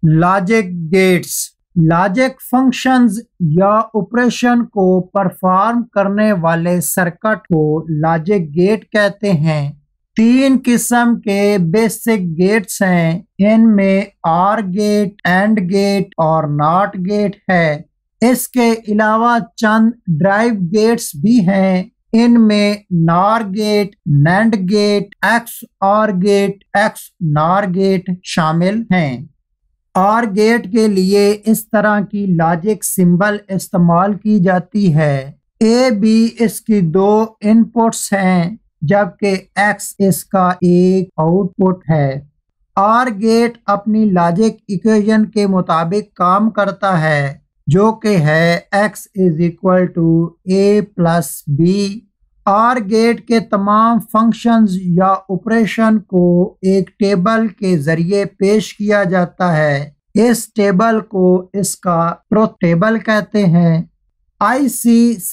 Logic gates logic functions या operation को perform करने वाले सर्किट को लॉजिक गेट कहते हैं। तीन किस्म के बेसिक गेट्स हैं। इनमें आर गेट, एंड गेट और नॉट गेट है। इसके अलावा चंद ड्राइव गेट्स भी हैं। इनमें NOR gate, NAND gate, X OR gate, X NOR gate शामिल हैं। और गेट के लिए इस तरह की लॉजिक सिंबल इस्तेमाल की जाती है। ए बी इसकी दो इनपुट्स हैं जबकि एक्स इसका एक आउटपुट है। और गेट अपनी लॉजिक इक्वेशन के मुताबिक काम करता है जो कि है x is equal to a plus B. और गेट के तमाम फंक्शंस या ऑपरेशन को एक टेबल के जरिए पेश किया जाता है। इस टेबल को इसका ट्रुथ टेबल कहते हैं। IC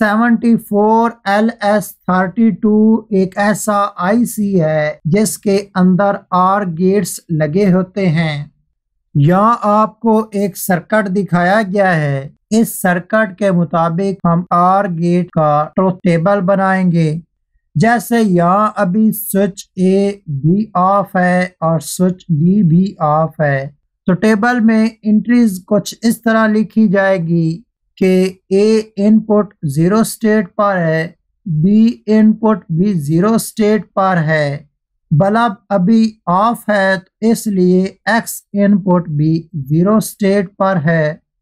74LS32 एक ऐसा IC है जिसके अंदर आर गेट्स लगे होते हैं। यहाँ आपको एक सर्किट दिखाया गया है। इस सर्किट के मुताबिक हम आर गेट का ट्रुथ टेबल बनाएंगे। जैसे यहाँ अभी स्विच A भी ऑफ है और स्विच B भी ऑफ है, तो टेबल में एंट्रीज कुछ इस तरह लिखी जाएगी कि A इनपुट 0 स्टेट पर है, B इनपुट भी 0 स्टेट पर है, बल्ब अभी ऑफ है तो इसलिए X इनपुट भी 0 स्टेट पर है।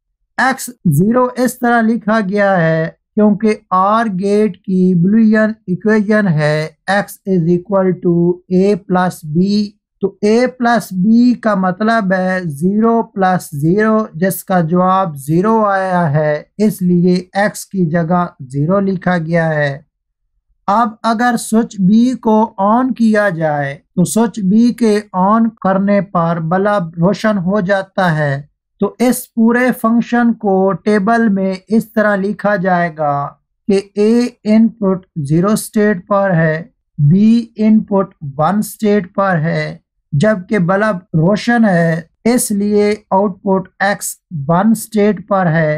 X 0 इस तरह लिखा गया है क्योंकि आर गेट की बूलियन इक्वेशन है X is equal to A plus B. तो A प्लस बी का मतलब है 0 प्लस 0, जिसका जवाब 0 आया है, इसलिए X की जगह 0 लिखा गया है। अब अगर स्विच B को ऑन किया जाए तो स्विच B के ऑन करने पर बल्ब रोशन हो जाता है। तो इस पूरे फंक्शन को टेबल में इस तरह लिखा जाएगा कि A इनपुट 0 स्टेट पर है, B इनपुट 1 स्टेट पर है, जबकि बल्ब रोशन है, इसलिए आउटपुट X 1 स्टेट पर है।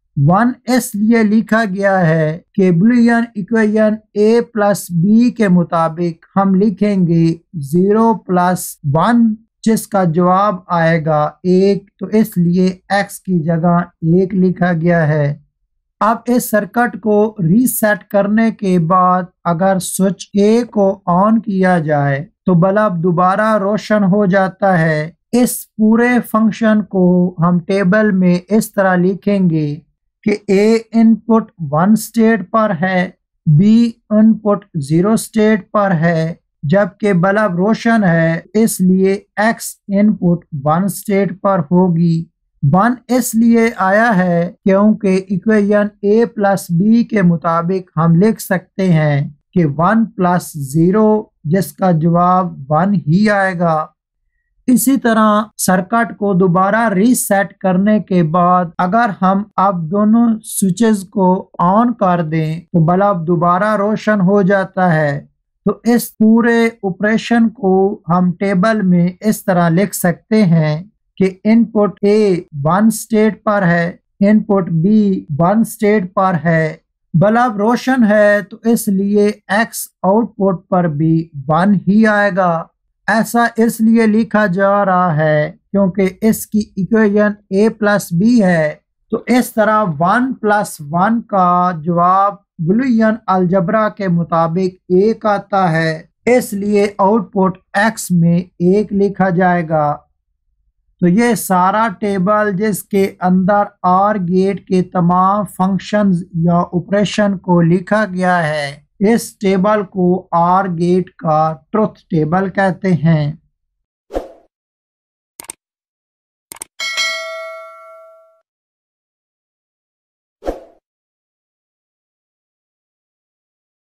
1 इसलिए लिखा गया है कि Boolean equation A plus B के मुताबिक हम लिखेंगे 0 प्लस 1, जिसका जवाब आएगा 1, तो इसलिए X की जगह 1 लिखा गया है। अब इस सर्किट को रीसेट करने के बाद अगर स्विच A को ऑन किया जाए तो बल्ब दोबारा रोशन हो जाता है। इस पूरे फंक्शन को हम टेबल में इस तरह लिखेंगे कि A इनपुट 1 स्टेट पर है, B इनपुट 0 स्टेट पर है, जबकि बल्ब रोशन है, इसलिए X इनपुट 1 स्टेट पर होगी। 1 इसलिए आया है क्योंकि इक्वेशन A प्लस B के मुताबिक हम लिख सकते हैं कि 1 प्लस 0, जिसका जवाब 1 ही आएगा। इसी तरह सर्किट को दोबारा रीसेट करने के बाद अगर हम अब दोनों स्विचेस को ऑन कर दें तो बल्ब दोबारा रोशन हो जाता है। तो इस पूरे ऑपरेशन को हम टेबल में इस तरह लिख सकते हैं कि इनपुट A 1 स्टेट पर है, इनपुट B 1 स्टेट पर है, बल्ब रोशन है, तो इसलिए X आउटपुट पर भी 1 ही आएगा। ऐसा इसलिए लिखा जा रहा है क्योंकि इसकी इक्वेशन A प्लस B है। तो इस तरह 1 प्लस 1 का जवाब बूलियन अलजब्रा के मुताबिक 1 आता है, इसलिए आउटपुट X में 1 लिखा जाएगा। तो ये सारा टेबल जिसके अंदर आर गेट के तमाम फंक्शंस या ऑपरेशन को लिखा गया है, इस टेबल को आर गेट का ट्रुथ टेबल कहते हैं।